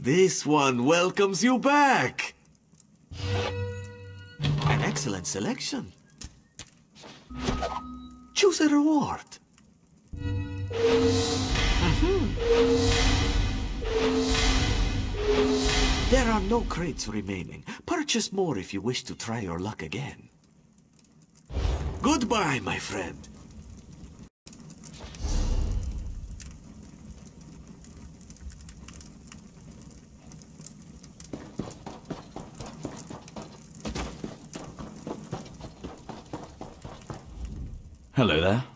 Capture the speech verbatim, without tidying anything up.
This one welcomes you back. An excellent selection. Choose a reward. Mm-hmm. There are no crates remaining. Purchase more if you wish to try your luck again. Goodbye, my friend. Hello there.